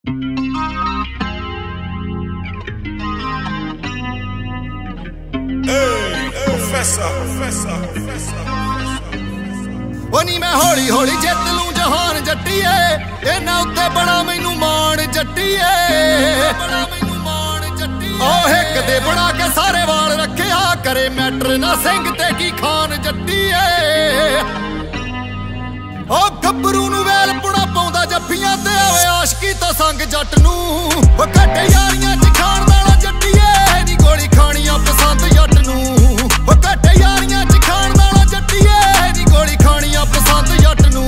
नी मैं हौली हौली जित लूं जहान जट्टीए इन्हां उत्ते बड़ा मैनू मान जट्टीए ओ हिक दे बड़ा के सारे वाल रखे करे मैटर ना सिंह ते की खान जट्टीए ओ गब्बरू नू वैल पुड़ा पाउंदा जफ्फियां ते आवे आशकी तो संग जट नू ओ घटे यारियां च खान वाला जट्टीए नी गोली खानियां पसंद जट नू ओ घटे यारियां च खान वाला जट्टीए नी गोली खानियां पसंद जट नू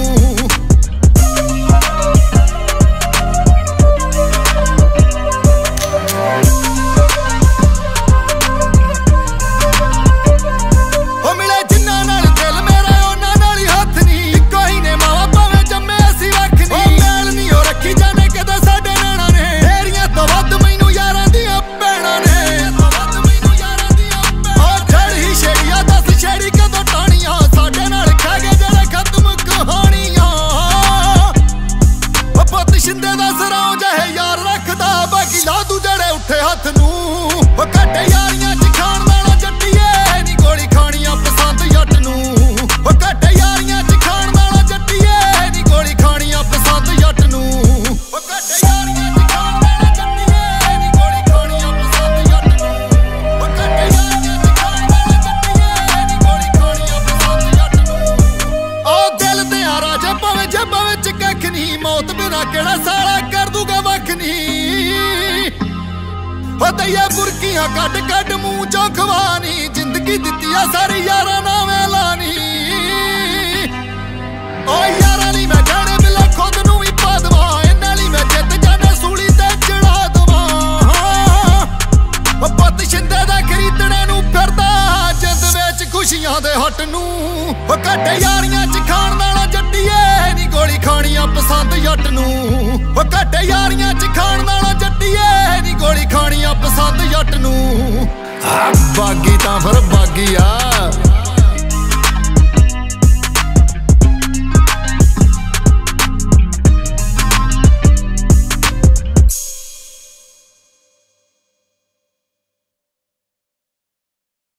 बुरकियां कट कट मूंह चो खवानी जिंदगी दिती सारी यारा ना वेलानी ओ यारा ली मैं गहने मिले खुद नू ही पा दवा इन्हां ली मैं जित जाने सूली ते चढ़ा दवा पुत शिंदे दा खरीदणे नू फिरदा जिंद विच खुशियां दे हट नू ओ घटे यारियां च खान वाला जट्टीए नी गोली खानियां पसंद जट नू ओ घटे यारियां च खान वाला जट्टीए नी गोली खानियां पसंद जट नू बागी तां फिर बागी आ।